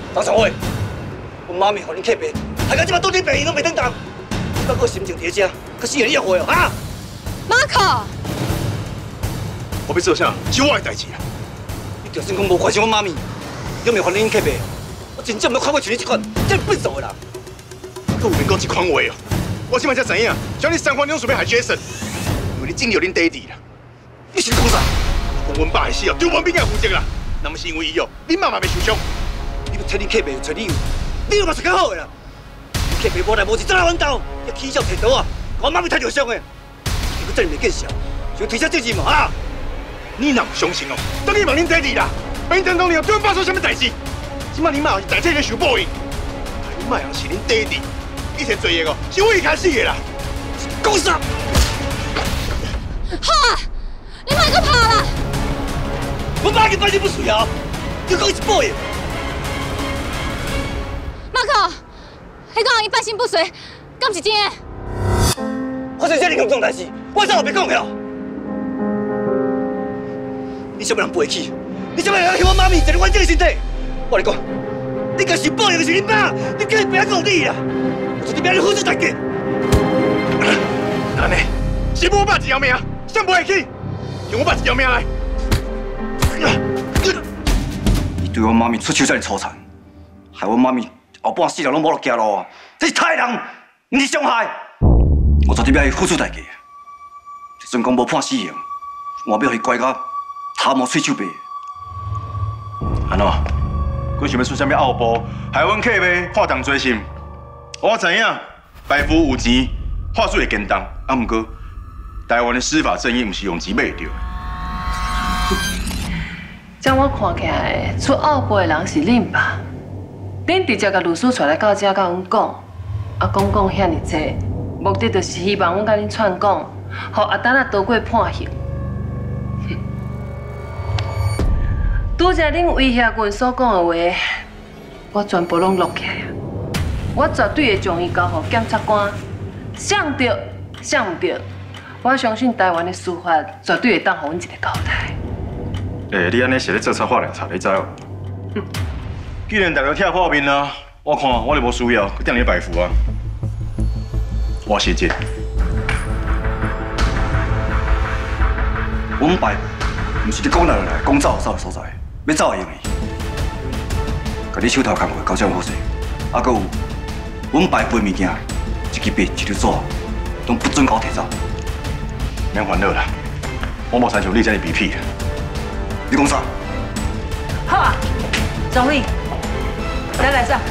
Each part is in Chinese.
张长伟，我妈咪互恁客背，害到即马倒伫病院拢袂当动，不过心情伫遮，可死人你也会哦哈！ 马可， 我要做啥是我的代志啊！ 你就算讲无关心我妈咪，有没有还恁客背？我真正没看过像你这款这么笨手的人。 佮有免讲这款话哦！我即摆才知影，像你三番两次要害 Jason， 因为你拯救恁爹地啦。 你是讲啥？ 讲阮爸的死哦，对王炳也负责啦。若不是因为伊哦，恁妈嘛袂受伤。 你要找恁客背，找理由，理由嘛是较好的啦。恁客背无来无去，怎来阮兜？要起笑摕刀啊！我妈咪太受伤的，你搁真袂见笑，想推卸责任嘛啊！ 你若唔相信哦，等你问恁爹地啦。平常当年对阮爸做啥物代志？即摆恁妈是在这个受报应，恁妈也是恁爹地，一切罪业哦，是我一开始的啦。 讲啥？ 好啊，你莫搁拍啦！ 我爸已经办理不遂啊，你讲伊是报应。 马可，你讲伊半身不遂，敢是真的？ 发生这严重代志，我怎后别讲了？你什么人背起？你什么人让我妈咪坐伫完整的身体？我来讲，你家是报应的是恁爸，你叫伊不要讲你啦，我说你不要付出代价。 安尼，是我爸一条命，谁不会去？用我爸一条命来。 你对我妈咪出手这么粗残，害我妈咪后半世了拢无落行路啊！这是害人，不是伤害。我绝对要伊付出代价。就算讲无判死刑，我要伊乖到头毛喙手白。 安怎？佮想要出啥物奥步，害阮客呗判重罪心？我知影，败夫有钱，话术会简单，啊，毋过台湾的司法正义毋是用钱买得到。 将我看起来出奥步的人是恁吧？恁直接甲律师带来到这，甲阮讲，啊，讲遐尼济，目的就是希望阮甲恁串讲，互阿丹啊逃过判刑。拄则恁威胁阮所讲的话，我全部拢录起来。我绝对会将伊交予检察官，想着想唔着，我相信台湾的司法绝对会当予阮一个交代。 你安尼是咧做错法律查，你知哦？既然大家拆破面啊，我看我就无需要去定你拜服啊。我谢谢。 阮爸毋是你讲来就来，讲走就走的所在，要走会用伊。甲你手头工课交这么好势，啊，搁有阮爸背物件，一支笔、一张纸，拢不准甲我摕走。 免烦恼啦，我无参像你这么卑鄙。 你讲啥？ 好啊，总理，来上。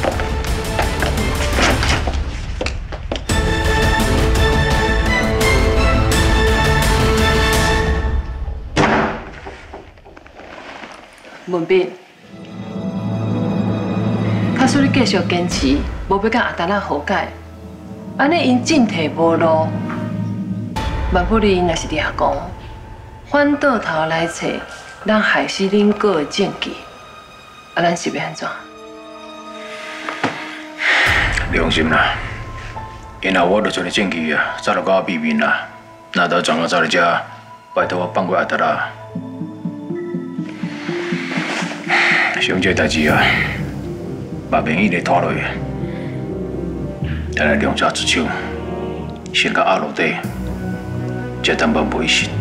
文斌，假使你继续坚持，无要甲阿丹仔和解，安尼因进退无路，万不利因若是掠讲，反倒头来找咱害死恁哥的证据，啊，咱是要安怎？ 你放心啦，因后我就找你证据啊，早就甲我避面啦。那都怎啊走来遮，拜托我放过阿达啦。像这代志啊，把名义咧拖落去，咱来两家之手，先甲压落底，才当万不会信。